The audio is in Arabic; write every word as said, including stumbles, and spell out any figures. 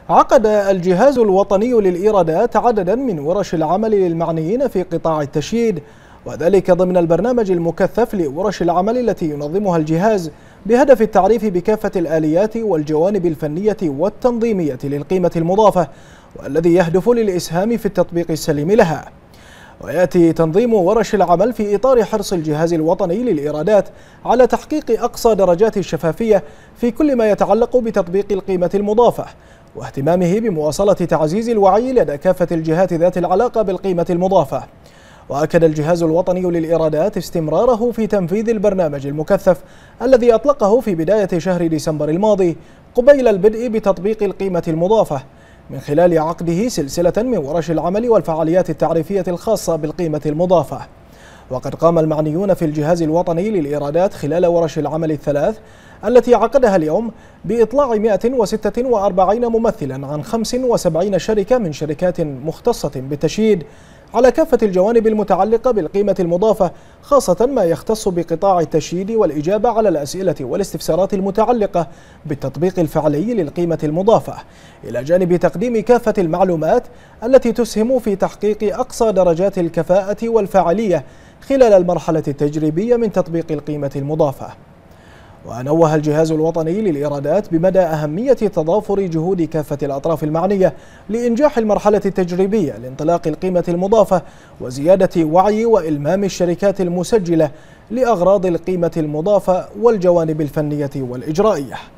عقد الجهاز الوطني للإيرادات عددا من ورش العمل للمعنيين في قطاع التشييد، وذلك ضمن البرنامج المكثف لورش العمل التي ينظمها الجهاز بهدف التعريف بكافة الآليات والجوانب الفنية والتنظيمية للقيمة المضافة، والذي يهدف للإسهام في التطبيق السليم لها. ويأتي تنظيم ورش العمل في إطار حرص الجهاز الوطني للإيرادات على تحقيق أقصى درجات الشفافية في كل ما يتعلق بتطبيق القيمة المضافة، واهتمامه بمواصلة تعزيز الوعي لدى كافة الجهات ذات العلاقة بالقيمة المضافة. وأكد الجهاز الوطني للإيرادات استمراره في تنفيذ البرنامج المكثف الذي أطلقه في بداية شهر ديسمبر الماضي قبيل البدء بتطبيق القيمة المضافة، من خلال عقده سلسلة من ورش العمل والفعاليات التعريفية الخاصة بالقيمة المضافة. وقد قام المعنيون في الجهاز الوطني للإيرادات خلال ورش العمل الثلاث التي عقدها اليوم بإطلاع مئة وستة وأربعين ممثلا عن خمس وسبعين شركة من شركات مختصة بالتشييد على كافة الجوانب المتعلقة بالقيمة المضافة، خاصة ما يختص بقطاع التشييد والإجابة على الأسئلة والاستفسارات المتعلقة بالتطبيق الفعلي للقيمة المضافة، إلى جانب تقديم كافة المعلومات التي تسهم في تحقيق أقصى درجات الكفاءة والفاعلية خلال المرحلة التجريبية من تطبيق القيمة المضافة. ونوه الجهاز الوطني للإيرادات بمدى أهمية تضافر جهود كافة الأطراف المعنية لإنجاح المرحلة التجريبية لانطلاق القيمة المضافة وزيادة وعي وإلمام الشركات المسجلة لأغراض القيمة المضافة والجوانب الفنية والإجرائية.